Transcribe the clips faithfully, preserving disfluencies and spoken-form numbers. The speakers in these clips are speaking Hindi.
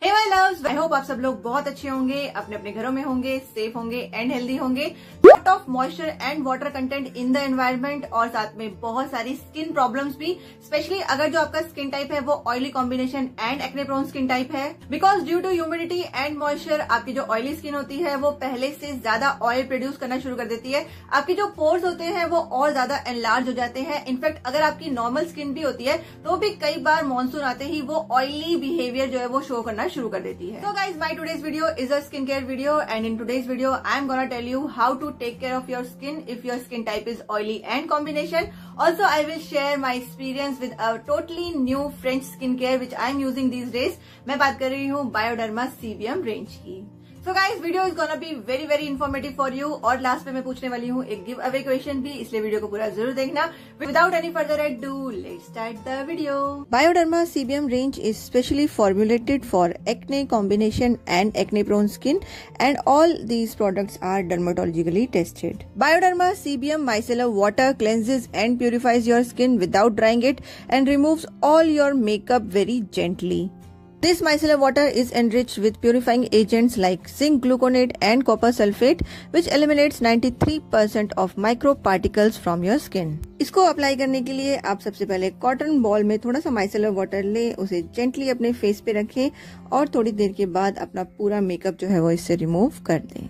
Hey my loves, I hope आप सब लोग बहुत अच्छे होंगे, अपने अपने घरों में होंगे, सेफ होंगे एंड हेल्दी होंगे। Lot of moisture and water content in the environment और साथ में बहुत सारी स्किन प्रॉब्लम्स भी, स्पेशली अगर जो आपका स्किन टाइप है वो oily combination and acne prone skin type है। Because due to humidity and moisture आपकी जो ऑयली स्किन होती है वो पहले से ज्यादा ऑयल प्रोड्यूस करना शुरू कर देती है। आपके जो पोर्स होते हैं वो और ज्यादा एनलार्ज हो जाते हैं। इनफैक्ट अगर आपकी नॉर्मल स्किन भी होती है तो भी कई बार मानसून आते ही वो ऑयली बिहेवियर जो है वो शो करना शुरू कर देती है। So guys, my today's video is a skincare video, and in today's video I am gonna tell you how to take care of your skin if your skin type is oily and combination. Also, I will share my experience with a totally new French skincare which I am using these days. मैं बात कर रही हूँ Bioderma C B M range की। So guys, video is gonna be very very informative for you और लास्ट पे मैं पूछने वाली हूँ एक गिव अवे क्वेश्चन भी, इसलिए वीडियो को पूरा जरूर देखना। Without any further ado, let's start the video. Bioderma C B M range is specially formulated for acne combination and acne prone skin, and all these products are dermatologically tested. Bioderma C B M micellar water cleanses and purifies your skin without drying it and removes all your makeup very gently. This micellar water is enriched with purifying agents like zinc gluconate and copper sulfate, which eliminates ninety-three percent of microparticles from your skin. इसको अप्लाई करने के लिए आप सबसे पहले कॉटन बॉल में थोड़ा सा माइसेलर वाटर लें, उसे जेंटली अपने फेस पे रखें और थोड़ी देर के बाद अपना पूरा मेकअप जो है वो इससे रिमूव कर दें।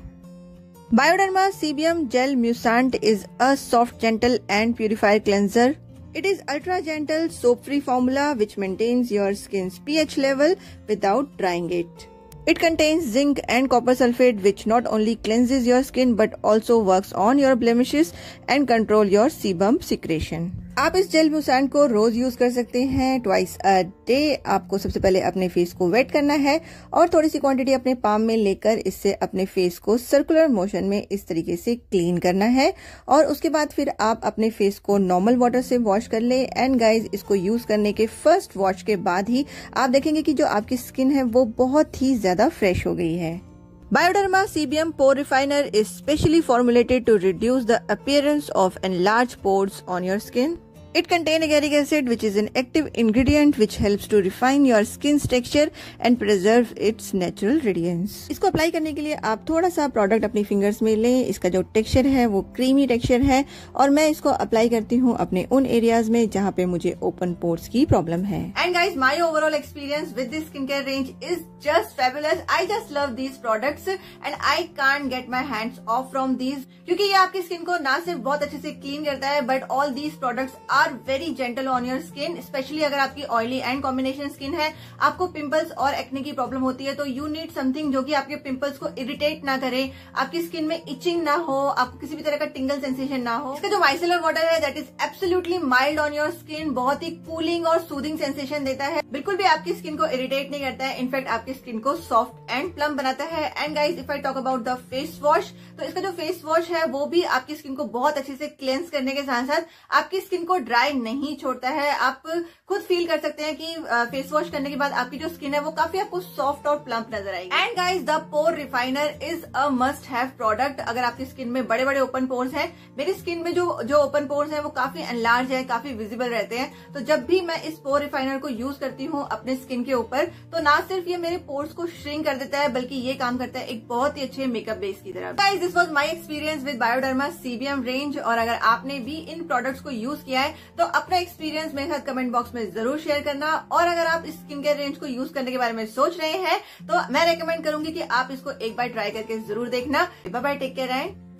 Bioderma C B M Gel Mucint is a soft, gentle and purifier cleanser. It is ultra gentle soap-free formula which maintains your skin's pH level without drying it. It contains zinc and copper sulfate which not only cleanses your skin but also works on your blemishes and control your sebum secretion. आप इस जेल म्यूसेंट को रोज यूज कर सकते हैं, ट्वाइस अ डे। आपको सबसे पहले अपने फेस को वेट करना है और थोड़ी सी क्वांटिटी अपने पाम में लेकर इससे अपने फेस को सर्कुलर मोशन में इस तरीके से क्लीन करना है और उसके बाद फिर आप अपने फेस को नॉर्मल वाटर से वॉश कर ले। एंड गाइज, इसको यूज करने के फर्स्ट वॉश के बाद ही आप देखेंगे कि जो आपकी स्किन है वो बहुत ही ज्यादा फ्रेश हो गई है। Bioderma C B M Pore Refiner is specially formulated to reduce the appearance of enlarged pores on your skin. It contains agaric acid which is an active ingredient which helps to refine your skin's texture and preserve its natural radiance. इसको अप्लाई करने के लिए आप थोड़ा सा प्रोडक्ट अपनी फिंगर्स में लें। इसका जो टेक्सचर है वो क्रीमी टेक्सचर है और मैं इसको अप्लाई करती हूँ अपने उन एरियाज में जहाँ पे मुझे ओपन पोर्स की प्रॉब्लम है। And guys, my overall experience with this skin care range is just fabulous. I just love these products and I can't get my hands off from these, क्योंकि ये आपकी स्किन को ना सिर्फ बहुत अच्छे से क्लीन करता है but all these products are very gentle on your skin. Specially अगर आपकी ऑयली एंड कॉम्बिनेशन स्किन है, आपको पिंपल्स और एक्ने की प्रॉब्लम होती है, तो यू नीड समथिंग जो कि आपके पिंपल्स को इरिटेट ना करे, आपकी स्किन में इचिंग ना हो, आपको किसी भी तरह का टिंगल सेंसेशन ना हो। इसका जो माइसेलर वाटर है that is absolutely mild on your skin, बहुत ही कूलिंग और सूदिंग सेंसेशन देता है, बिल्कुल भी आपकी स्किन को इरिटेट नहीं करता है, इनफैक्ट आपकी स्किन को सॉफ्ट एंड प्लम बनाता है। And guys, if I talk about the face wash, तो इसका जो फेस वॉश है वो भी आपकी स्किन को बहुत अच्छे से क्लेंस करने के साथ साथ आपकी स्किन को ड्राई नहीं छोड़ता है। आप खुद फील कर सकते हैं कि फेस वॉश करने के बाद आपकी जो स्किन है वो काफी आपको सॉफ्ट और प्लम्प नजर आएगी। And guys, the pore refiner is a must have product. अगर आपकी स्किन में बड़े बड़े ओपन पोर्स हैं, मेरी स्किन में जो जो ओपन पोर्स हैं वो काफी एनलार्ज है, काफी विजिबल रहते हैं, तो जब भी मैं इस पोर रिफाइनर को यूज करती हूँ अपने स्किन के ऊपर, तो ना सिर्फ ये मेरे पोर्स को श्रिंक कर देता है बल्कि ये काम करता है एक बहुत ही अच्छे मेकअप बेस की तरह। Guys, this was my experience with Bioderma C B M range, और अगर आपने भी इन प्रोडक्ट्स को यूज किया है तो अपना एक्सपीरियंस मेरे साथ कमेंट बॉक्स में जरूर शेयर करना। और अगर आप इस स्किन केयर रेंज को यूज करने के बारे में सोच रहे हैं तो मैं रेकमेंड करूंगी कि आप इसको एक बार ट्राई करके जरूर देखना। Bye bye, take care and